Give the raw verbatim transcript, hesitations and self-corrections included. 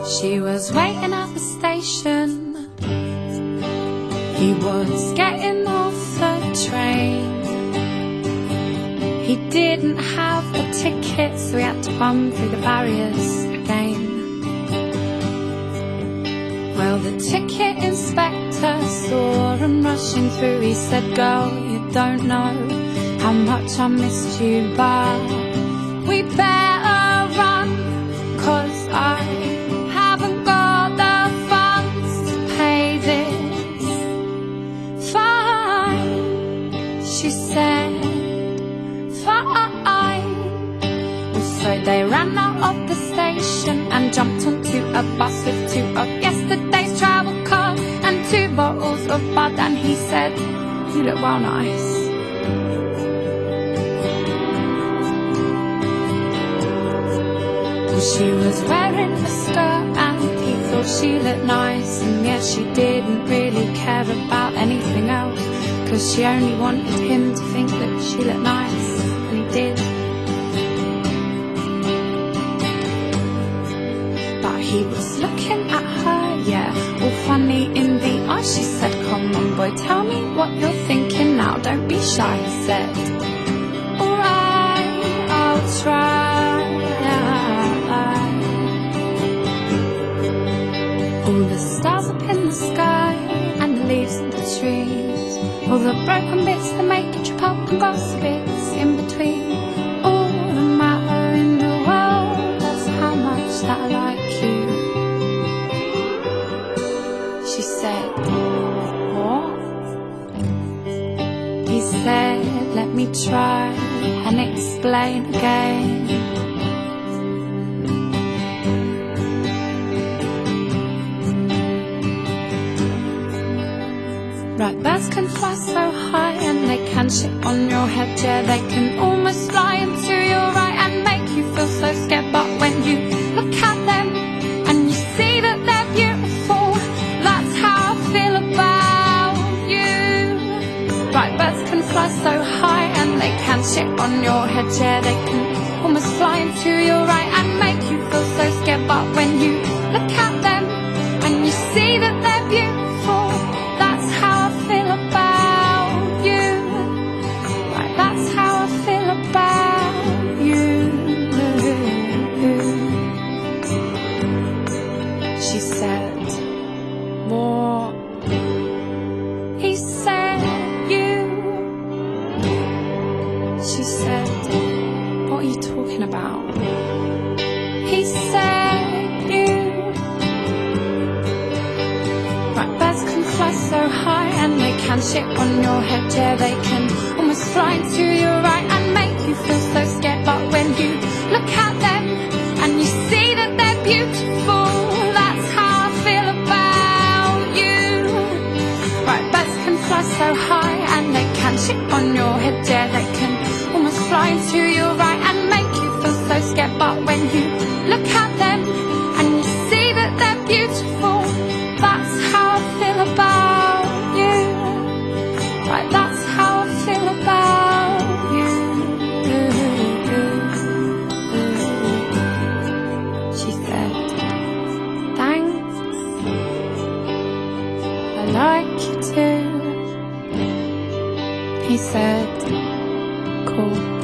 She was waiting at the station. He was getting off the train. He didn't have a ticket, so he had to bum through the barriers again. Well, the ticket inspector saw him rushing through. He said, "Girl, you don't know how much I missed you, but we better run, 'cause I haven't got the funds to pay this fine." She said, "Fine." So they ran out of the station and jumped onto a bus with two of yesterday's travel cards and two bottles of bud. And he said, "You look well nice." Well, she was wearing a skirt and he thought she looked nice. And yet she didn't really care about anything else, 'cause she only wanted him to think that she looked nice, and he did. But he was looking at her, yeah, all funny in the eye. She said, "Come on boy, tell me what you're thinking now, don't be shy." He said, "Alright, I'll try." All the stars up in the sky and the leaves in the trees, all the broken bits that make you trip up and gossip bits in between. All the matter in the world, that's how much that I like you. She said, "What?" He said, "Let me try and explain again. Right, birds can fly so high and they can shit on your head. Yeah, they can almost fly into your eye and make you feel so scared. But when you look at them and you see that they're beautiful, that's how I feel about you." Right, birds can fly so high and they can shit on your head. Yeah, they can almost fly into your eye and make you feel so scared. But when you look at them and you see that they're beautiful, that's how I feel about you. Right, that's how I feel about you. She said, "What?" He said, "You." She said, "What are you talking about?" He said, "You." Right, birds can fly so high and they can shit on your head. Yeah, they can almost fly into your eye and make you feel so scared. But when you look at them and you see that they're beautiful, that's how I feel about you. Right, birds can fly so high and they can shit on your head. Yeah, they can almost fly into your eye and make you feel so scared. But when you look at them and you see that they're beautiful, that's how I feel about you. Right, that's how I feel about you. She said, "Thanks, I like you too." He said, "Cool."